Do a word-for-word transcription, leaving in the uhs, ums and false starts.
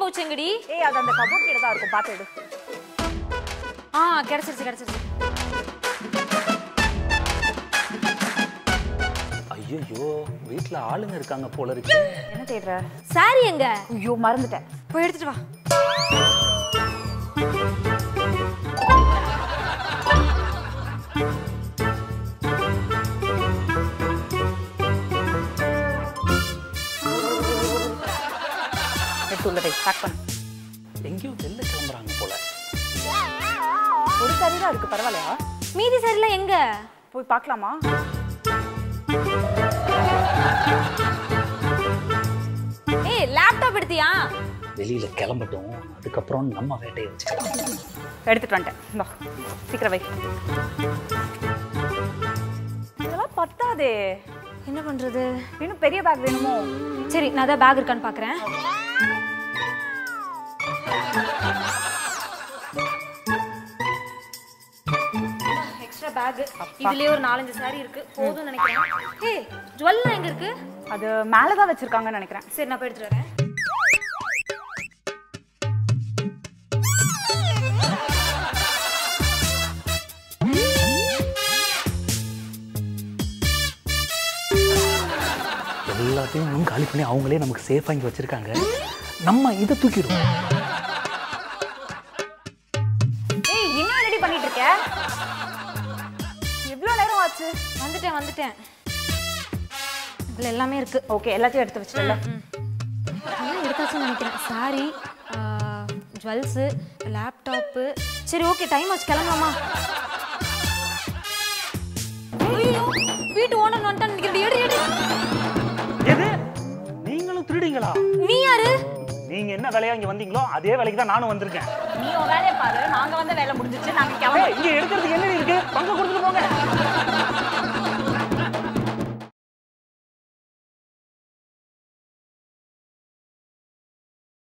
மூச்சு எங்கடி? ஏய் அது அந்த கபோர்ட் கிட்ட தான் இருக்கும், பாத்து எடு. ஆ கிடைச்சிருச்சு கிடைச்சிருச்சு. ஐயோ வீட்ல ஆளுங்க இருக்காங்க போல இருக்கு. என்ன தேடுற? சாரி எங்க? ஐயோ மறந்துட்டேன். போய் எடுத்துட்டு வா. எடுத்து உள்ள வை, பேக் பண்ணு. எங்கேயோ வெளில கிளம்புறாங்க போல. ஒரு சாரி தான் இருக்கு, பரவாயில்லையா? மீதி சாரிலாம் எங்க? போய் பார்க்கலாமா? ஏய் லேப்டாப் எடுத்தியா? வெளியில கிளம்பட்டும், அதுக்கப்புறம் நம்ம வேட்டையை வச்சுக்கலாம். எடுத்துட்டு வந்துட்டேன். இந்தா சீக்கிரம் வை. இதெல்லாம் பத்தாதே. என்ன பண்றது? இன்னும் பெரிய பேக் வேணுமோ? சரி நான் தான் பேக் இருக்கான்னு பாக்குறேன். Extra bag. இதுலயே ஒரு நாலஞ்சு சாரி இருக்கு, போதும்னு நினைக்கிறேன். ஏய் ஜுவல்லாம் எங்க இருக்கு? அது மேல தான் வச்சிருக்காங்கன்னு நினைக்கிறேன். சரி நான் போய் எடுத்துட்டு வரேன். எல்லாத்தையும் காலி பண்ணி அவங்களே நமக்கு சேஃபா இங்க வச்சிருக்காங்க. நம்ம இதை தூக்கிடுவோம். ஏய் இன்னும் ரெடி பண்ணிட்டு இருக்க? எவ்வளவு நேரம் ஆச்சு? வந்துட்டேன் வந்துட்டேன். இதுல எல்லாமே இருக்கு. ஓகே எல்லாத்தையும் எடுத்து வச்சிட்டல. எல்லாம் எடுத்தாச்சுன்னு நினைக்கிறேன். Sari, jewels, laptop. சரி ஓகே டைம் ஆச்சு, கிளம்பலாமா? ஐயோ வீட்டு ஓனர் வந்துட்டான்னு நினைக்கிறேன். எடு எடு. எது? நீங்களும் திருடிங்களா? நீ யாரு? நீங்க என்ன வேலையா இங்க வந்தீங்களோ அதே வேலைக்கு தான் நானும் வந்திருக்கேன். நீ உன் வேலையை பாரு, நாங்க வந்த வேலை முடிஞ்சிச்சு, நாங்க கிளம்புறோம். இங்க எடுக்கிறதுக்கு என்ன